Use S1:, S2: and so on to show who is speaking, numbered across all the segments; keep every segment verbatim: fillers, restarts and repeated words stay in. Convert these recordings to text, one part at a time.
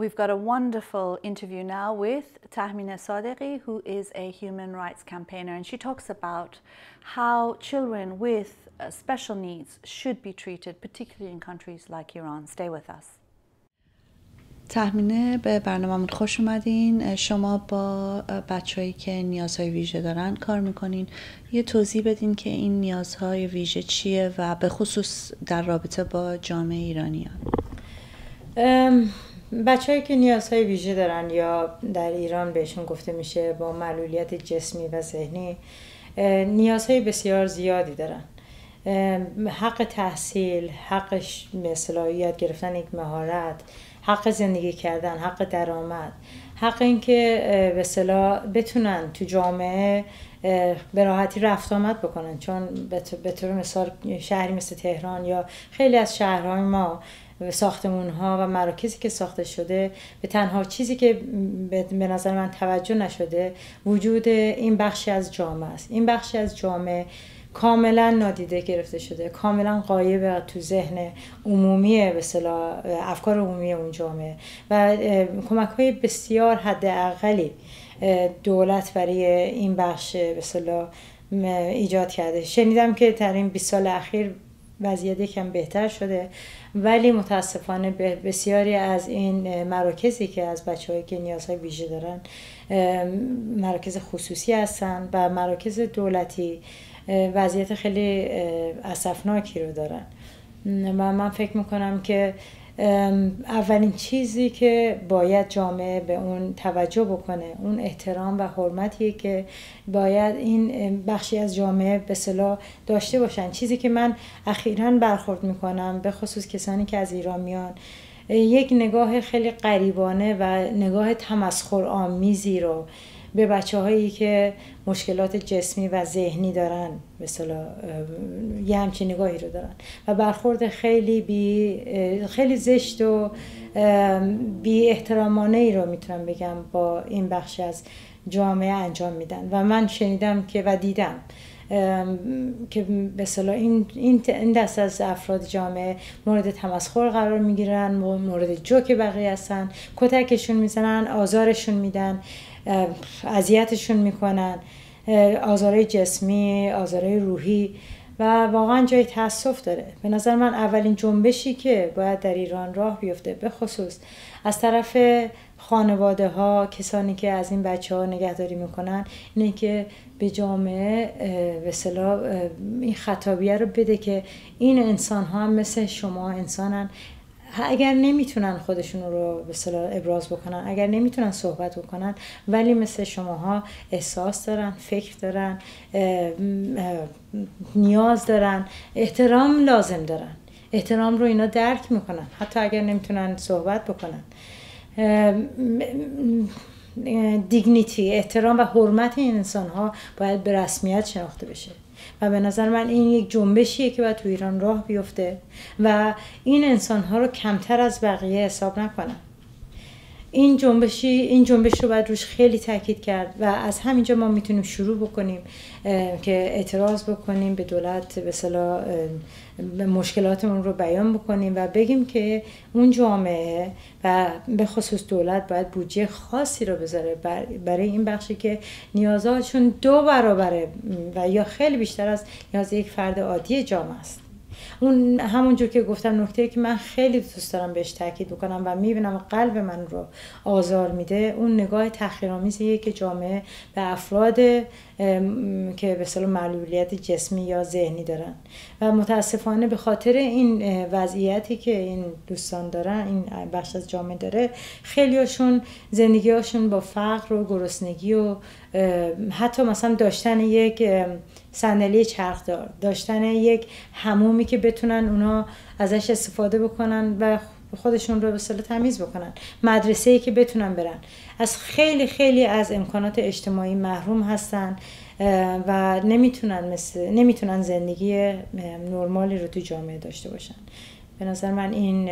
S1: we've got a wonderful interview now with Tahmineh Sadeghi, who is a human rights campaigner, and she talks about how children with uh, special needs should be treated, particularly in countries like Iran. Stay with us.
S2: تهمینه، به برنامه‌مون خوش اومدین. شما با بچه‌هایی که نیازهای ویژه دارن کار میکنین. یه توضیح بدین که این نیازهای ویژه چیه و به خصوص در رابطه با جامعه ایرانیان.
S3: بچه‌هایی که نیازهای ویژه دارن یا در ایران بهشون گفته میشه با معلولیت جسمی و ذهنی، نیازهای بسیار زیادی دارن. حق تحصیل، حق مثلا یاد گرفتن یک مهارت، حق زندگی کردن، حق درآمد، حق این که به اصطلاح بتونن تو جامعه به راحتی رفت آمد بکنن، چون به طور مثال شهری مثل تهران یا خیلی از شهرهای ما ساختمون‌ها و مراکزی که ساخته شده، به تنها چیزی که به نظر من توجه نشده وجود این بخشی از جامعه است. این بخشی از جامعه کاملا نادیده گرفته شده، کاملا غایب تو ذهن عمومی به اصطلاح افکار عمومی اون جامعه و کمک‌های بسیار حداقلی دولت برای این بخش به اصطلاح ایجاد کرده. شنیدم که در این بیست سال اخیر وضعیت یکم بهتر شده، ولی متاسفانه بسیاری از این مراکزی که از بچه‌هایی که نیازهای ویژه دارن مراکز خصوصی هستن و مراکز دولتی وضعیت خیلی اسفناکی رو دارن و من فکر میکنم که اولین چیزی که باید جامعه به اون توجه بکنه اون احترام و حرمتیه که باید این بخشی از جامعه به اصطلاح داشته باشن. چیزی که من اخیراً برخورد میکنم به خصوص کسانی که از ایران میان، یک نگاه خیلی غریبانه و نگاه تمسخرآمیزی رو به بچه‌هایی که مشکلات جسمی و ذهنی دارن مثلا یه همچین نگاهی رو دارن و برخورد خیلی بی خیلی زشت و بی احترامانه ای رو میتونم بگم با این بخش از جامعه انجام میدن و من شنیدم که و دیدم که به اصطلاح این این دست از افراد جامعه مورد تمسخر قرار میگیرن، مورد جوک بقیه هستن، کتکشون میزنن، آزارشون میدن، اذیتشون میکنن، آزارهای جسمی، آزارهای روحی و واقعا جای تأسف داره. به نظر من اولین جنبشی که باید در ایران راه بیفته به خصوص از طرف خانواده ها، کسانی که از این بچه ها نگهداری میکنن، اینه که به جامعه به اصطلاح این خطابیه رو بده که این انسان ها هم مثل شما انسانن. اگر نمیتونن خودشون رو به اصطلاح ابراز بکنن، اگر نمیتونن صحبت بکنن، ولی مثل شماها احساس دارن، فکر دارن، نیاز دارن، احترام لازم دارن. احترام رو اینا درک میکنن حتی اگر نمیتونن صحبت بکنن. دیگنیتی، احترام و حرمت این انسان ها باید به رسمیت شناخته بشه و به نظر من این یک جنبشیه که باید تو ایران راه بیفته و این انسان ها رو کمتر از بقیه حساب نکنن. این جنبشی این جنبش رو باید روش خیلی تاکید کرد و از همینجا ما میتونیم شروع بکنیم که اعتراض بکنیم به دولت، به اصطلاح مشکلاتمون رو بیان بکنیم و بگیم که اون جامعه و به خصوص دولت باید بودجه خاصی رو بذاره برای این بخشی که نیازهاشون دو برابره و یا خیلی بیشتر از نیاز یک فرد عادی جامعه است. اون همونجور که گفتم نکته‌ای که من خیلی دوست دارم بهش تاکید بکنم و میبینم قلب من رو آزار میده، اون نگاه تحقیرآمیزیه که جامعه به افراد که به اصطلاح معلولیت جسمی یا ذهنی دارن و متاسفانه به خاطر این وضعیتی که این دوستان دارن، این بخش از جامعه داره، خیلیاشون زندگیاشون با فقر و گرسنگی و حتی مثلا داشتن یک صندلی چرخدار، داشتن یک حمومی که بتونن اونا ازش استفاده بکنن و خودشون رو به اصطلاح تمیز بکنن، مدرسه‌ای که بتونن برن، از خیلی خیلی از امکانات اجتماعی محروم هستن و نمیتونن مثل نمیتونن زندگی نرمالی رو تو جامعه داشته باشن. به نظر من این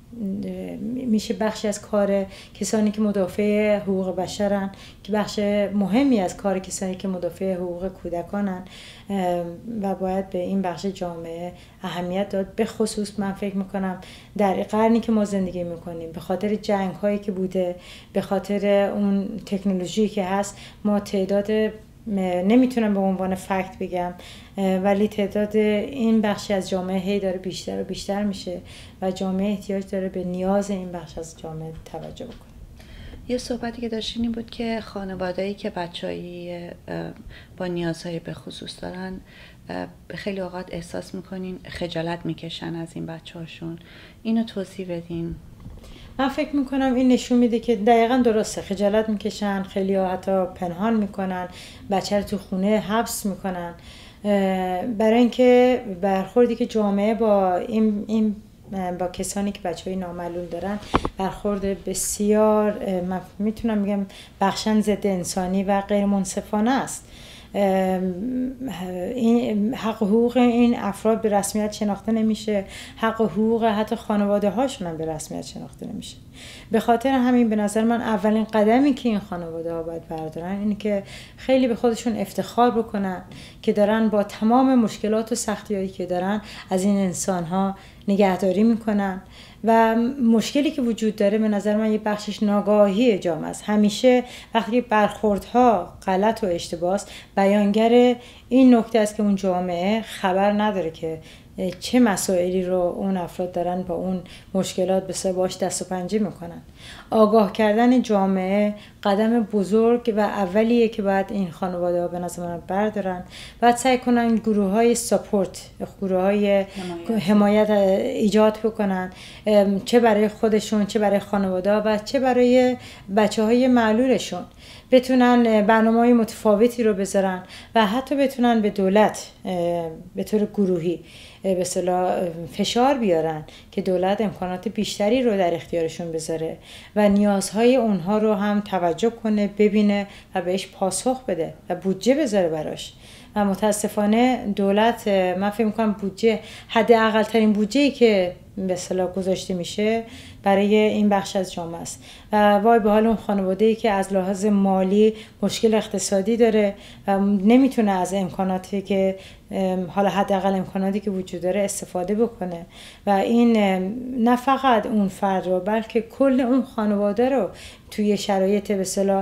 S3: میشه بخشی از کار کسانی که مدافع حقوق بشرن، که بخش مهمی از کار کسانی که مدافع حقوق کودکانن و باید به این بخش جامعه اهمیت داد. به خصوص من فکر میکنم در قرنی که ما زندگی میکنیم به خاطر جنگ هایی که بوده، به خاطر اون تکنولوژی که هست، ما تعداد، نمیتونم به عنوان فکت بگم ولی تعداد این بخشی از جامعه هی داره بیشتر و بیشتر میشه و جامعه احتیاج داره به نیاز این بخش از جامعه توجه بکنه.
S2: یه صحبتی که داشتین این بود که خانواده‌ای که بچه‌ای با نیازهای به خصوص دارن خیلی اوقات احساس میکنین خجالت میکشن از این بچه‌هاشون. اینو توضیح بدین.
S3: من فکر میکنم این نشون میده که دقیقاً درسته، خجالت میکشن، خیلی ها حتی پنهان میکنن، بچه رو تو خونه حبس میکنن، برای اینکه برخوردی که جامعه با این, این با کسانی که بچه های نامعلول دارن برخورد بسیار، من میتونم بگم بخشن ضد انسانی و غیر منصفانه است. این حق حقوق این افراد به رسمیت شناخته نمیشه، حق حقوق حتی خانواده هاشون هم به رسمیت شناخته نمیشه. به خاطر همین به نظر من اولین قدمی که این خانواده ها باید بردارن اینه که خیلی به خودشون افتخار بکنن که دارن با تمام مشکلات و سختی‌هایی که دارن از این انسان ها نگهداری میکنن و مشکلی که وجود داره به نظر من یه بخشش ناگاهی جامعه است. همیشه وقتی برخوردها غلط و اشتباه است، بیانگر این نکته است که اون جامعه خبر نداره که چه مسائلی رو اون افراد دارن با اون مشکلات به سه باش دست و پنجه میکنن. آگاه کردن جامعه قدم بزرگ و اولیه که باید این خانواده ها به نظر من بردارن. باید سعی کنن گروه های ساپورت، گروه های حمایت ایجاد بکنن، چه برای خودشون، چه برای خانواده ها و چه برای بچه های معلولشون. بتونن برنامه‌های متفاوتی رو بذارن و حتی بتونن به دولت به طور گروهی به اصطلاح فشار بیارن که دولت امکانات بیشتری رو در اختیارشون بذاره و نیازهای اونها رو هم توجه کنه، ببینه و بهش پاسخ بده و بودجه بذاره براش. و متاسفانه دولت، من فکر می‌کنم بودجه، حداقل ترین بودجه‌ای که به اصطلاح گذاشته میشه برای این بخش از جامعه است و وای به حال اون خانواده‌ای که از لحاظ مالی مشکل اقتصادی داره و نمیتونه از امکاناتی که حالا حداقل امکاناتی که وجود داره استفاده بکنه و این نه فقط اون فرد رو بلکه کل اون خانواده رو توی شرایط به اصطلاح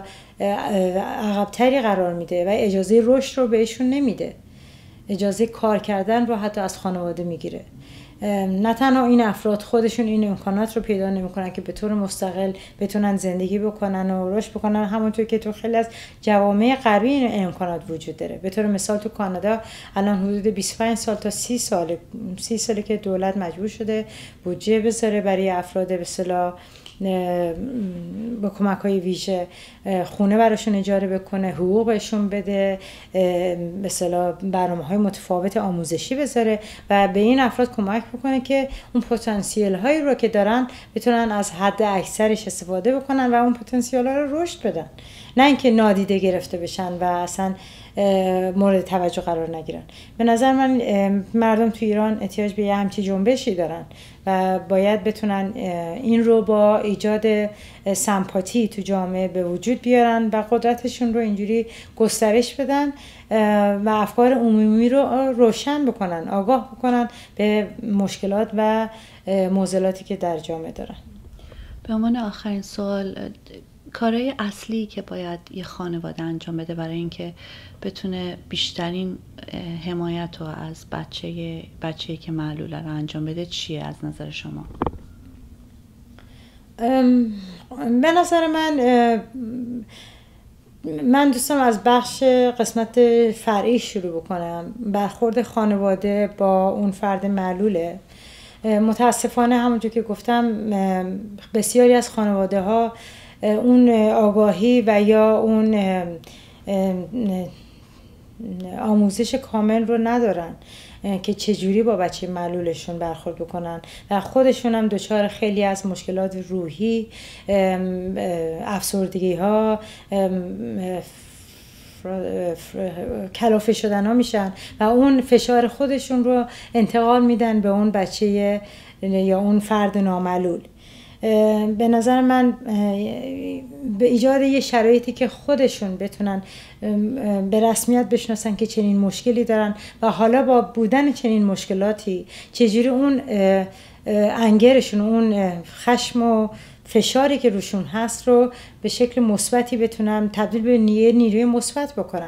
S3: عقب‌تری قرار میده و اجازه رشد رو بهشون نمیده، اجازه کار کردن رو حتی از خانواده میگیره. نه تنها این افراد خودشون این امکانات رو پیدا نمی‌کنن که به طور مستقل بتونن زندگی بکنن و رشد بکنن، همونطور که تو خیلی از جوامع غربی این امکانات وجود داره. به طور مثال تو کانادا الان حدود بیست و پنج سال تا سی سال سی ساله که دولت مجبور شده بودجه بذاره برای افراد به اصطلاح با کمک‌های ویژه خونه براشون اجاره بکنه، حقوق بهشون بده، به اصطلاح برنامه‌های متفاوت آموزشی بذاره و به این افراد کمک بکنه که اون پتانسیل هایی رو که دارن بتونن از حد اکثرش استفاده بکنن و اون پتانسیل ها رو رشد بدن، نه اینکه نادیده گرفته بشن و اصلا مورد توجه قرار نگیرن. به نظر من مردم تو ایران احتیاج به یه همچی جنبشی دارن و باید بتونن این رو با ایجاد سمپاتی تو جامعه به وجود بیارن و قدرتشون رو اینجوری گسترش بدن و افکار عمومی رو روشن بکنن، آگاه بکنن به مشکلات و معضلاتی که در جامعه دارن.
S2: به عنوان آخرین سوال، کارهای اصلی که باید یه خانواده انجام بده برای اینکه بتونه بیشترین حمایت رو از بچه بچه‌ای که معلوله رو انجام بده چیه از نظر شما؟
S3: به نظر من من دوستم از بخش قسمت فرعی شروع بکنم. برخورد خانواده با اون فرد معلوله. متاسفانه همونجور که گفتم بسیاری از خانواده ها اون آگاهی و یا اون آموزش کامل رو ندارن که چجوری با بچه معلولشون برخورد بکنن و خودشون هم دچار خیلی از مشکلات روحی، افسردگی ها، کلافه شدن ها میشن و اون فشار خودشون رو انتقال میدن به اون بچه یا اون فرد نامعلول. به نظر من به ایجاد یه شرایطی که خودشون بتونن به رسمیت بشناسن که چنین مشکلی دارن و حالا با بودن چنین مشکلاتی چجوری اون انگرشون، اون خشم و فشاری که روشون هست رو به شکل مثبتی بتونن تبدیل به نیروی مثبت بکنن.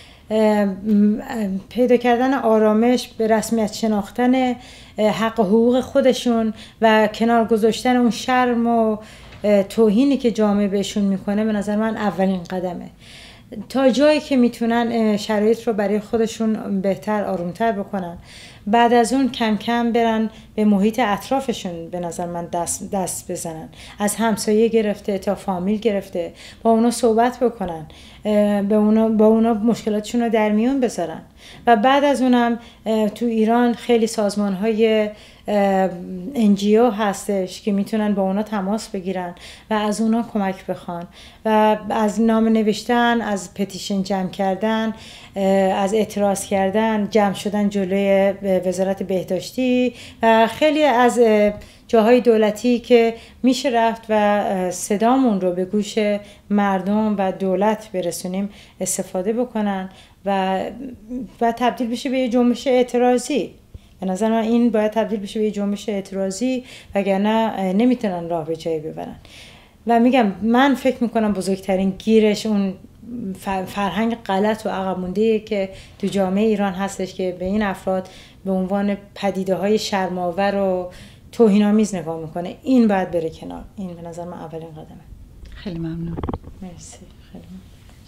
S3: پیدا کردن آرامش، به رسمیت شناختن حق و حقوق خودشون و کنار گذاشتن اون شرم و توهینی که جامعه بهشون میکنه به نظر من اولین قدمه. تا جایی که میتونن شرایط رو برای خودشون بهتر، آرومتر بکنن، بعد از اون کم کم برن به محیط اطرافشون به نظر من دست, دست بزنن، از همسایه گرفته تا فامیل گرفته با اونا صحبت بکنن، با اونا, با اونا مشکلاتشون رو در میون بذارن. و بعد از اونم تو ایران خیلی سازمان های ان جی او هستش که میتونن با اونا تماس بگیرن و از اونا کمک بخوان و از نامه نوشتن، از پتیشن جمع کردن، از اعتراض کردن، جمع شدن جلوی وزارت بهداشتی و خیلی از جاهای دولتی که میشه رفت و صدامون رو به گوش مردم و دولت برسونیم استفاده بکنن و و تبدیل بشه به یه جنبش اعتراضی. به نظر من این باید تبدیل بشه به یه جنبش اعتراضی وگرنه نمیتونن راه به جایی ببرن. و میگم من فکر میکنم بزرگترین گیرش اون فرهنگ غلط و عقب مونده‌ای که تو جامعه ایران هستش که به این افراد به عنوان پدیده‌های شرم‌آور و توهین‌آمیز نگاه میکنه. این باید بره کنار. این به نظر من اولین قدمه.
S2: خیلی ممنون.
S3: مرسی. خیلی ممنون.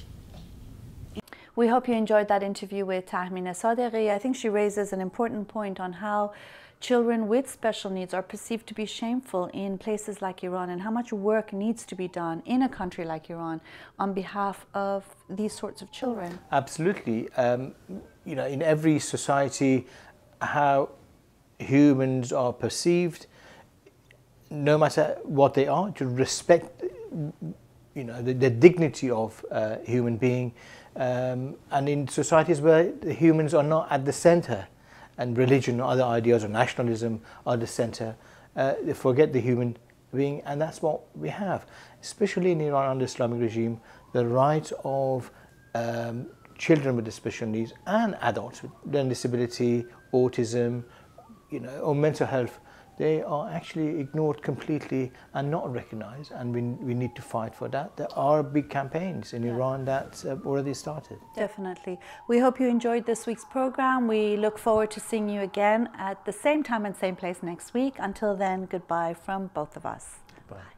S1: We hope you enjoyed that interview with Tahmineh Sadeghi. I think she raises an important point on how children with special needs are perceived to be shameful in places like Iran and how much work needs to be done in a country like Iran on behalf of these sorts of children.
S4: Absolutely. Um, you know, in every society, how humans are perceived, no matter what they are, to respect, you know, the, the dignity of a human being. Um, and in societies where the humans are not at the center, and religion or other ideas or nationalism are the center, uh, they forget the human being, and that's what we have. Especially in Iran under Islamic regime, the rights of um, children with special needs and adults with learning disability, autism, you know, or mental health, they are actually ignored completely and not recognized, and we, we need to fight for that. There are big campaigns in yeah. Iran that uh, already started.
S1: Definitely. We hope you enjoyed this week's program. We look forward to seeing you again at the same time and same place next week. Until then, goodbye from both of us.
S4: Bye.